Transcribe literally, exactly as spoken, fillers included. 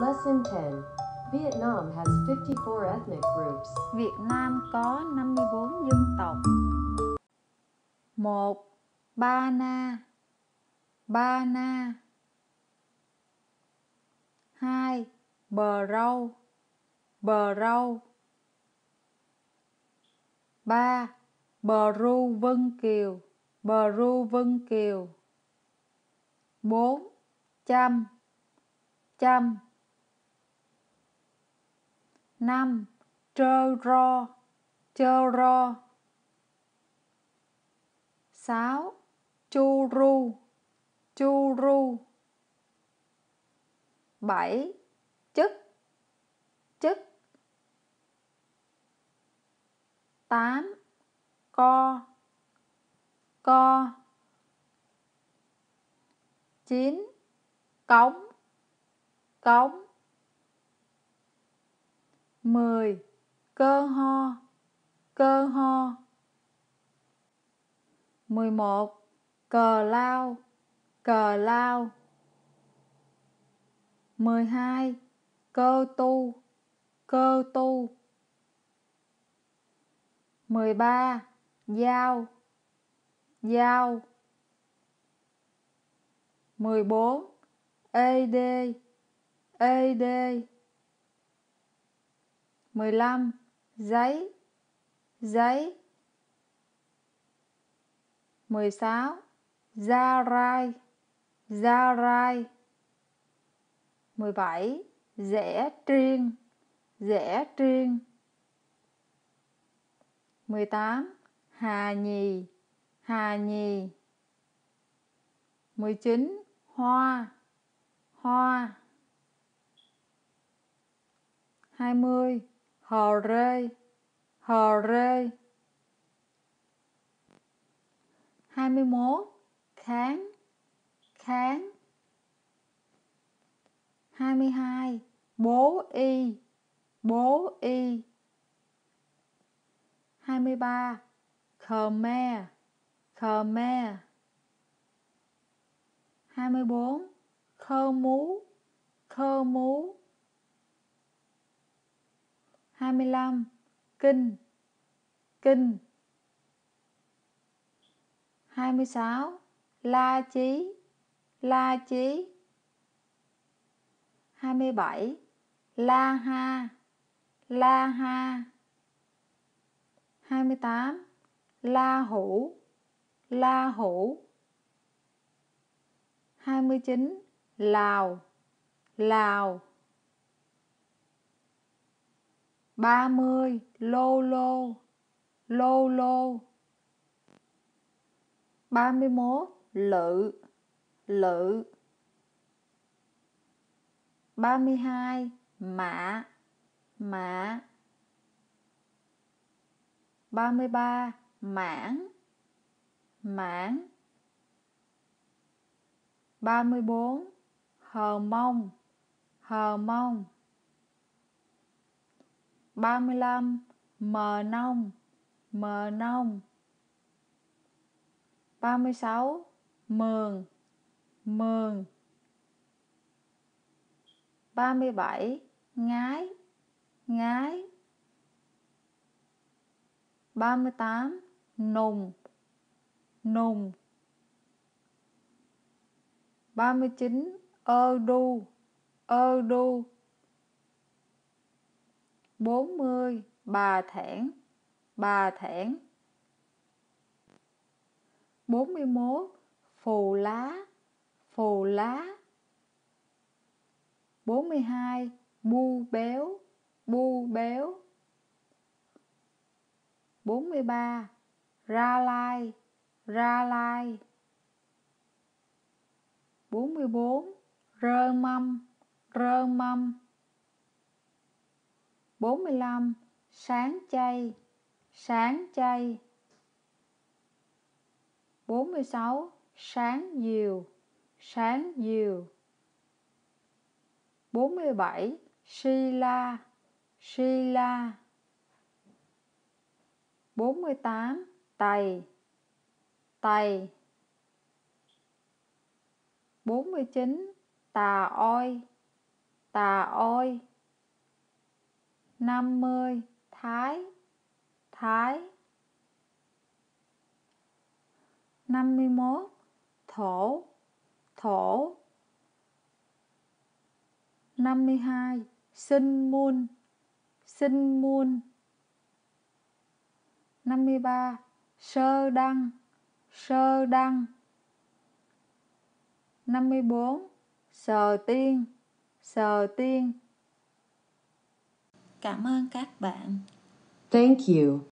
Lesson ten. Vietnam has fifty-four ethnic groups. Việt Nam có năm mươi bốn dân tộc. một. Ba Na. Ba Na. hai. Bờ Râu. Bờ Râu. ba. Bờ Ru Vân Kiều. Bờ Ru Vân Kiều. bốn. Chăm. Chăm. năm. Trơ Ro. Trơ Ro. sáu. Chu Ru. Chu Ru. bảy. Chức. Chức. tám. Co. Co. chín. Cống. Cống. mười. Cơ ho. Cơ ho. mười một. Cờ lao. Cờ lao. mười hai. Cơ tu. Cơ tu. mười ba. Dao. Dao. mười bốn. Ê đê. Ê đê. mười lăm. Giấy. Giấy. mười sáu. Gia rai. Gia rai. mười bảy. Dẻ triên. Dẻ triên. mười tám. Hà nhì. Hà nhì. mười chín. Hoa. Hoa. hai mươi. Hờ rê. Hờ rê. hai mươi mốt. Kháng. Kháng. hai mươi hai. Bố y. Bố y. hai mươi ba. Khmer. Khmer. hai mươi bốn. Khơ mú. Khơ mú. hai mươi lăm. Kinh. Kinh. hai mươi sáu. La chí. La chí. hai mươi bảy. La ha. La ha. hai mươi tám. La hủ. La hủ. hai mươi chín. Lào. Lào. ba mươi. Lô lô. Lô lô. ba mươi mốt. Lự. Lự. ba mươi hai. Mạ. Mạ. ba mươi ba. Mãn. Mãn. ba mươi bốn. Hờ mông. Hờ mông. ba mươi lăm. Mờ nông. Mờ nông. ba mươi sáu. Mường. Mường. ba mươi bảy. Ngái. Ngái. ba mươi tám. Nùng. Nùng. ba mươi chín. Ơ đu. Ơ đu. bốn mươi. Bà thẻn. Bà thẻn. bốn mươi mốt. Phù lá. Phù lá. bốn mươi hai. Bu béo. Bu béo. bốn mươi ba. Ra lai. Ra lai. bốn mươi bốn. Rơ măm. Rơ măm. bốn mươi lăm. Sáng chay. Sáng chay. bốn mươi sáu. Sáng diều. Sáng diều. bốn mươi bảy. Si la. Si la. bốn mươi tám. Tày. Tày. bốn mươi chín. Tà oi. Tà ôi. năm mươi. Thái. Thái. năm mươi mốt. Thổ. Thổ. năm mươi hai. Sinh muôn. Sinh muôn. năm mươi ba. Sơ đăng. Sơ đăng. năm mươi bốn. Sờ tiên. Sờ tiên. Cảm ơn các bạn. Thank you.